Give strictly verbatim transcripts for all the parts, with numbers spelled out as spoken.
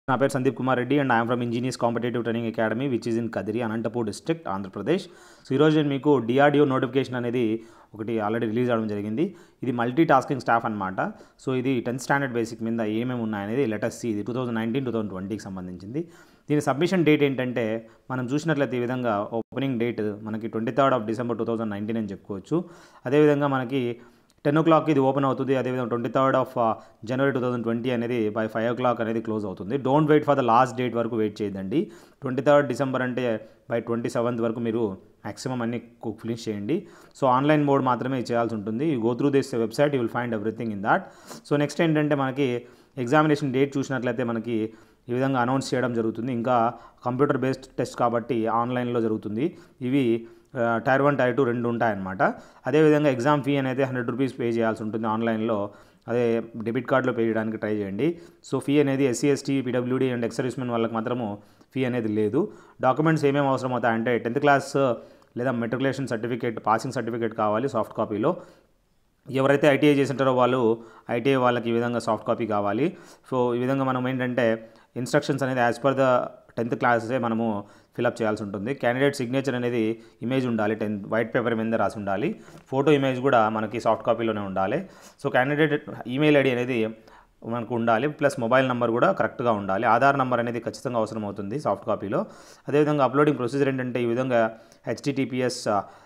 నా పేరు Sandeep Kumar Reddy and I'm from engineers competitive training academy which is in Kadiri Anantapur district Andhra Pradesh. So ఈరోజు నేను మీకు డిఆర్డిఓ నోటిఫికేషన్ అనేది ఒకటి ఆల్రెడీ రిలీజ్ అవ్వడం జరిగింది. ఇది మల్టీ టాస్కింగ్ స్టాఫ్ అనమాట. సో ఇది టెన్త్ స్టాండర్డ్ బేసిక్ మీద ఏమేమి ఉన్నాయనేది లెటెస్ట్ సి ఇది two thousand nineteen two thousand ట్వంటీకి సంబంధించింది. దీని సబ్మిషన్ డేట్ ఏంటంటే మనం చూసినట్లయితే ఈ విధంగా ఓపెనింగ్ డేట్ మనకి twenty third of December two thousand nineteen అని చెప్పుకోవచ్చు. అదేవిధంగా మనకి టెన్ ఓ క్లాక్కి ఇది ఓపెన్ అవుతుంది. అదేవిధంగా twenty third of January two thousand twenty అనేది బై ఫైవ్ ఓ క్లాక్ అనేది క్లోజ్ అవుతుంది. Don't wait for the last date వరకు వెయిట్ చేయదండి. ట్వంటీ థర్డ్ డిసెంబర్ అంటే బై ట్వంటీ సెవెంత్ వరకు మీరు మ్యాక్సిమం అన్ని ఫినిష్ చేయండి. సో ఆన్లైన్ మోడ్ మాత్రమే చేయాల్సి ఉంటుంది. You go through this website you will find everything in that. So next ఏంటంటే మనకి ఎగ్జామినేషన్ డేట్ చూసినట్లయితే మనకి ఈ విధంగా అనౌన్స్ చేయడం జరుగుతుంది. ఇంకా కంప్యూటర్ బేస్డ్ టెస్ట్ కాబట్టి ఆన్లైన్లో జరుగుతుంది. ఇవి టైర్ వన్ టైర్ టూ రెండు ఉంటాయన్నమాట. అదేవిధంగా ఎగ్జామ్ ఫీ అనేది హండ్రెడ్ రూపీస్ పే చేయాల్సి ఉంటుంది ఆన్లైన్లో. అదే డెబిట్ కార్డులో పే చేయడానికి ట్రై చేయండి. సో ఫీ అనేది SC ST PWD and ex servicemen వాళ్ళకి మాత్రము ఫీ అనేది లేదు. డాక్యుమెంట్స్ ఏమేమి అవసరం అవుతాయంటే టెన్త్ క్లాస్ లేదా మెట్రికులేషన్ సర్టిఫికేట్ పాసింగ్ సర్టిఫికేట్ కావాలి సాఫ్ట్ కాపీలో. ఎవరైతే ఐటీఐ చేసింటారో వాళ్ళు ఐటీఐ వాళ్ళకి ఈ విధంగా సాఫ్ట్ కాపీ కావాలి. సో ఈ విధంగా మనం ఏంటంటే ఇన్స్ట్రక్షన్స్ అనేది యాజ్ పర్ ద టెన్త్ క్లాసే మనము ఫిలప్ చేయాల్సి ఉంటుంది. క్యాండిడేట్ సిగ్నేచర్ అనేది ఇమేజ్ ఉండాలి, టెన్త్ వైట్ పేపర్ మీద రాసి ఉండాలి. ఫోటో ఇమేజ్ కూడా మనకి సాఫ్ట్ కాపీలోనే ఉండాలి. సో క్యాండిడేట్ ఈమెయిల్ ఐడి అనేది మనకు ఉండాలి, ప్లస్ మొబైల్ నెంబర్ కూడా కరెక్ట్గా ఉండాలి. ఆధార్ నెంబర్ అనేది ఖచ్చితంగా అవసరం అవుతుంది సాఫ్ట్ కాపీలో. అదేవిధంగా అప్లోడింగ్ ప్రొసీజర్ ఏంటంటే ఈ విధంగా HTTPS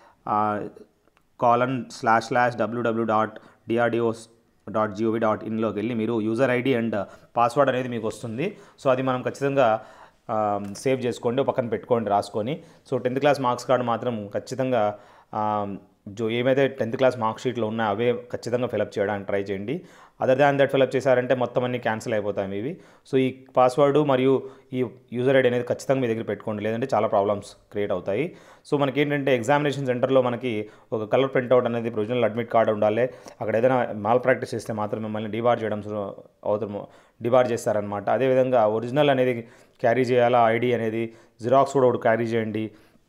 colon slash slash WW dot DRDOs dot GOV dot ఇన్లోకి వెళ్ళి మీరు యూజర్ ఐడి అండ్ పాస్వర్డ్ అనేది మీకు వస్తుంది. సో అది మనం ఖచ్చితంగా సేవ్ చేసుకోండి, పక్కన పెట్టుకోండి రాసుకొని. So tenth class marks card మాత్రం ఖచ్చితంగా జో ఏమైతే టెన్త్ క్లాస్ మార్క్ షీట్లో ఉన్నాయో అవే ఖచ్చితంగా ఫిలప్ చేయడానికి ట్రై చేయండి. అదర్ దాన్ దట్ ఫిలప్ చేశారంటే మొత్తం అన్ని క్యాన్సిల్ అయిపోతాయి ఇవి. సో ఈ పాస్వర్డ్ మరియు ఈ యూజర్ ఐడి అనేది ఖచ్చితంగా మీ దగ్గర పెట్టుకోండి, లేదంటే చాలా ప్రాబ్లమ్స్ క్రియేట్ అవుతాయి. సో మనకి ఏంటంటే ఎగ్జామినేషన్ సెంటర్లో మనకి ఒక కలర్ ప్రింట్అవుట్ అనేది ప్రొవిజనల్ అడ్మిట్ కార్డు ఉండాలి. అక్కడ ఏదైనా మాల్ ప్రాక్టీస్ చేస్తే మాత్రం మిమ్మల్ని డిబార్ చేయడం అవుతాము డిబార్ చేస్తారనమాట. అదేవిధంగా ఒరిజినల్ అనేది క్యారీ చేయాలా, ఐడి అనేది జిరాక్స్ కూడా ఒకటి క్యారీ చేయండి.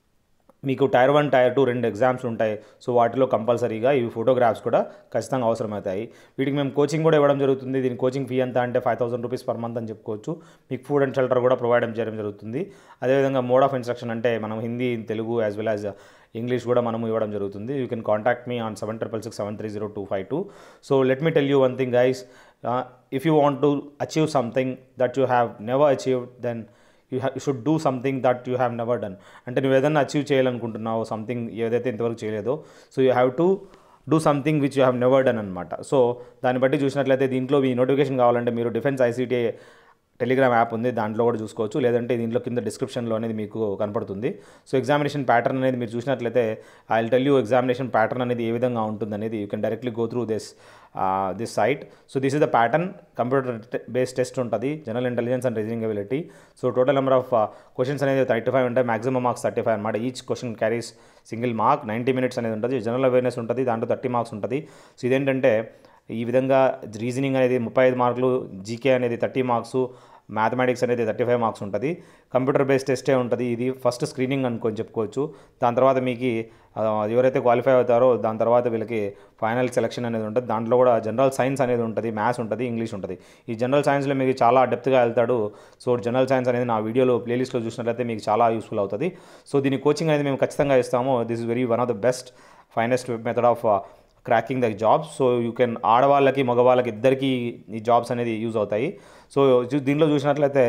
మీకు టైర్ వన్ టైర్ టూ రెండు ఎగ్జామ్స్ ఉంటాయి. సో వాటిలో కంపల్సరీగా ఇవి ఫోటోగ్రాఫ్స్ కూడా ఖచ్చితంగా అవసరమవుతాయి. వీటికి మేము కోచింగ్ కూడా ఇవ్వడం జరుగుతుంది. దీని కోచింగ్ ఫీ ఎంత అంటే five thousand rupees per month అని చెప్పుకోవచ్చు. మీకు ఫుడ్ అండ్ షెల్టర్ కూడా ప్రొవైడ్ చేయడం జరుగుతుంది. అదేవిధంగా మోడ్ ఆఫ్ ఇన్స్ట్రక్షన్ అంటే మనం Hindi, Telugu as well as English కూడా మనము ఇవ్వడం జరుగుతుంది. You can contact me on seven triple six seven three zero two five two. So let me tell you one thing guys, if you want to achieve something that you have never achieved then you హ్యా you should do something that you have never done. అంటే నువ్వు ఏదైనా achieve చేయాలనుకుంటున్నావు something ఏదైతే ఇంతవరకు చేయలేదో, so you have to do something which you have never done అనమాట. So దాన్ని బట్టి చూసినట్లయితే దీంట్లో మీ నోటిఫికేషన్ కావాలంటే మీరు డిఫెన్స్ ఐసీటీ టెలిగ్రామ్ యాప్ ఉంది, దాంట్లో కూడా చూసుకోవచ్చు. లేదంటే దీంట్లో కింద డిస్క్రిప్షన్లో అనేది మీకు కనపడుతుంది. సో ఎగ్జామినేషన్ ప్యాటర్న్ అనేది మీరు చూసినట్లయితే I will tell you examination pattern అనేది ఏ విధంగా ఉంటుంది అనేది. You can directly go through this this site. So this is the pattern. Computer based test ఉంటుంది, general intelligence and reasoning ability. So total number of questions అనేది thirty five ఉంటాయి. Maximum marks thirty five అనమాట. Each question carries single mark. Ninety minutes అనేది ఉంటుంది. General awareness ఉంటుంది, దాంట్లో thirty marks ఉంటుంది. So ఇదేంటంటే ఈ విధంగా రీజనింగ్ అనేది ముప్పై ఐదు మార్కులు, జీకే అనేది థర్టీ మార్క్స్, మ్యాథమెటిక్స్ అనేది థర్టీ ఫైవ్ మార్క్స్ ఉంటుంది. కంప్యూటర్ బేస్డ్ టెస్టే ఉంటుంది. ఇది ఫస్ట్ స్క్రీనింగ్ అనుకొని చెప్పుకోవచ్చు. దాని తర్వాత మీకు ఎవరైతే క్వాలిఫై అవుతారో దాని తర్వాత వీళ్ళకి ఫైనల్ సెలక్షన్ అనేది ఉంటుంది. దాంట్లో కూడా జనరల్ సైన్స్ అనేది ఉంటుంది, మ్యాథ్స్ ఉంటుంది, ఇంగ్లీష్ ఉంటుంది. ఈ జనరల్ సైన్స్లో మీకు చాలా డెప్త్గా వెళ్తాడు. సో జనరల్ సైన్స్ అనేది నా వీడియోలో ప్లేలిస్ట్లో చూసినట్లయితే మీకు చాలా యూస్ఫుల్ అవుతుంది. సో దీని కోచింగ్ అనేది మేము ఖచ్చితంగా ఇస్తాము. This is very one of the best finest method of cracking the jobs. So you can ఆడవాళ్ళకి మగవాళ్ళకి ఇద్దరికి ఈ జాబ్స్ అనేది యూజ్ అవుతాయి. సో దీనిలో చూసినట్లయితే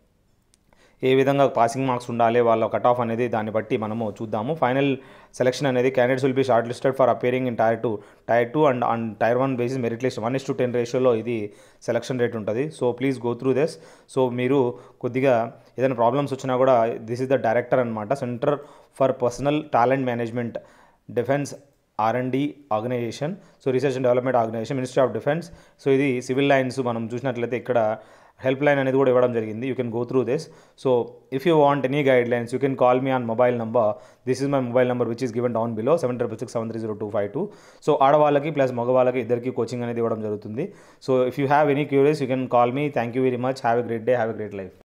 ఏ విధంగా పాసింగ్ మార్క్స్ ఉండాలి, వాళ్ళ కట్ ఆఫ్ అనేది దాన్ని బట్టి మనము చూద్దాము. ఫైనల్ సెలక్షన్ అనేది candidates will be short listed for appearing in tier two tier two and and tier one basis merit list one is to ten రేషియోలో ఇది సెలక్షన్ రేట్ ఉంటుంది. So please go through this. So మీరు కొద్దిగా ఏదైనా problems వచ్చినా కూడా this is the director అనమాట, centre for personnel talent management, defence R and D organisation. So research and development organisation, ministry of defence. So ఇది civil lines మనం చూసినట్లయితే ఇక్కడ హెల్ప్ లైన్ అనేది కూడా ఇవ్వడం జరిగింది. You can go through this. So if you want any guide lines you can call me on mobile number. This is my mobile number which is given down below seven triple six seven three zero two five two. So ఆడవాళ్ళకి plus మగవాళ్ళకి ఇద్దరికి coaching అనేది ఇవ్వడం జరుగుతుంది. So if you have any queries you can call me. Thank you very much. Have a great day, have a great life.